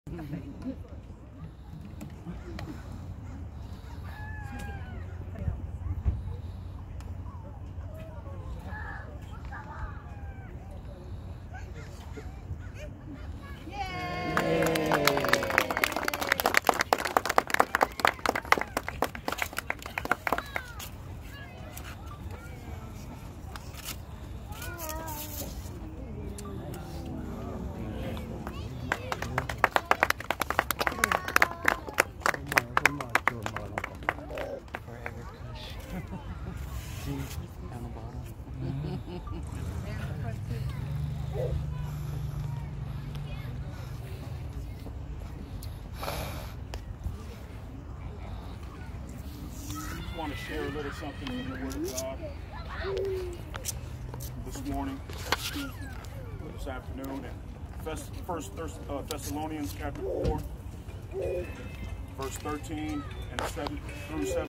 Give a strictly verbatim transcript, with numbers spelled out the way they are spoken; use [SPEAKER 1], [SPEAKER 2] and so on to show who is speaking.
[SPEAKER 1] Down the bottom.
[SPEAKER 2] I want to share a little something from the Word of God this morning, this afternoon, and First uh, Thessalonians chapter four, verse thirteen and seven through seven.